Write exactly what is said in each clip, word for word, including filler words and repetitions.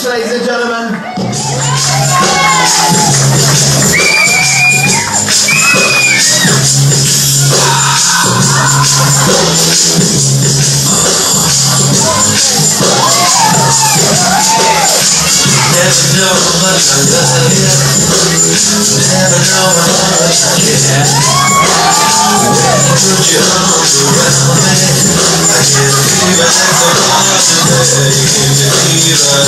ladies and gentlemen. Never know how much I love you. Never know how much I care. When you put your arms around me, I get a fever like the heart today. You give me fever.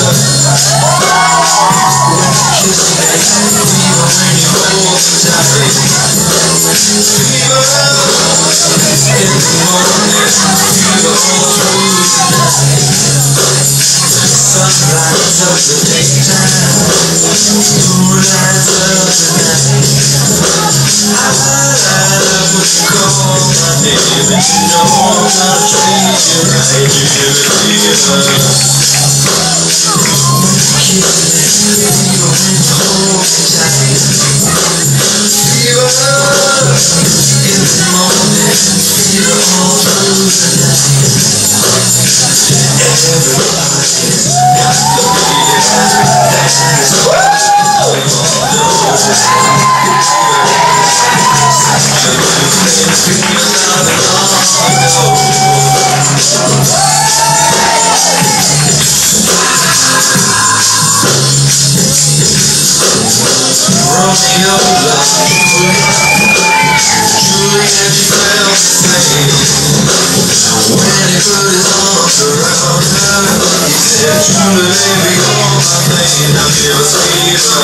When you kiss me, fever when you hold me tight. Fever in the morning, fever all through the night. Sunrise of the daytime, moonlight of the night. I love when you call my name, and you know I'm gonna treat you right. You give me fever when you kiss me, fever when you hold me tight. Fever in the morning, fever all through the night. Everybody got the fever that is what we all know. Such a good thing, fever not long ago. Romeo loved Juliet, Juliet she felt the same. When he put his arms around her, he said, Julie, baby, you're my pain, I'll give us fever.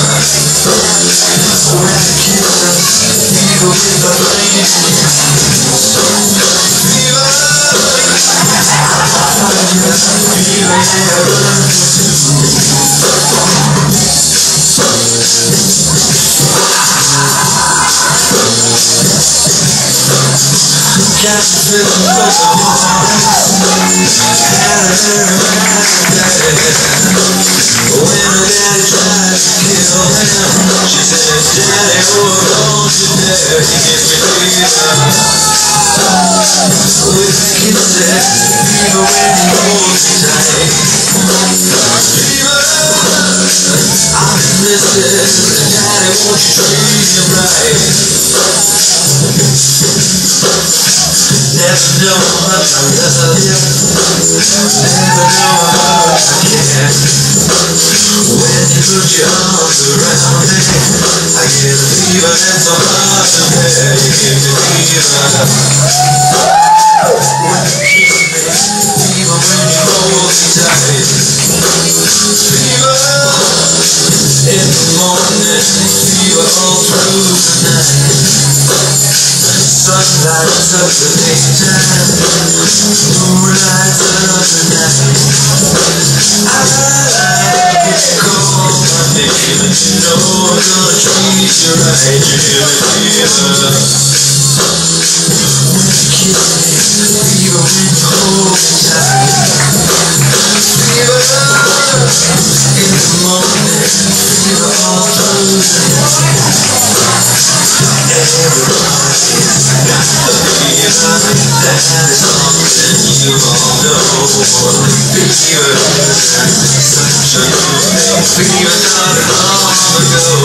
When I kiss her, fever with the flame. Fever, fever, yeah, burn got to feel the rush of heart. Had a very bad day. When her daddy tried to kill him, she said, Daddy, hold on today. He gives me fever with kisses, fever when he holds me tight. Fever, I'm missing. Daddy, won't you treat him right? Never know how much I love you. Never know how much I care. When you put your arms around me, I get a fever that's so hard to bear. You give me fever when you kiss me, fever when you hold me tight. Fever in the morning, fever all through the night. Sunlight of the daytime, moonlight of the night. I like it, call my name, and you know I'm gonna treat you right. You give me fever when you kiss me, fever when you hold me tight. Fever in the morning, fever all through the night. Everybody's got the fever, that is something you all know. Fever, such a good thing, fever not long ago.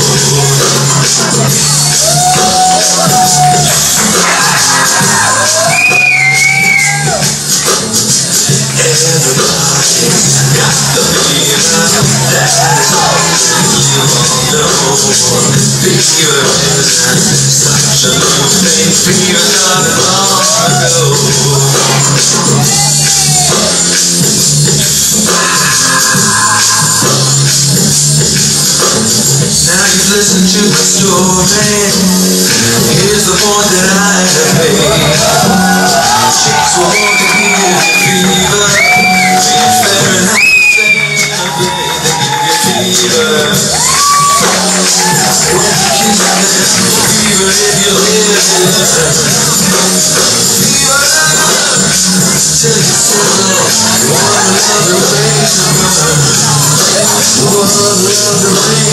Everybody's got the fever, that is something you all know. Fever is such a good thing, fever not long ago. Now you've listened to the story. Here's the point that I have made. Chicks will want to give you fever. Being fair and celebrate, they give you fever. When you kiss me, fever if you live. Fever till you settle. What a lovely way to burn. What a lovely way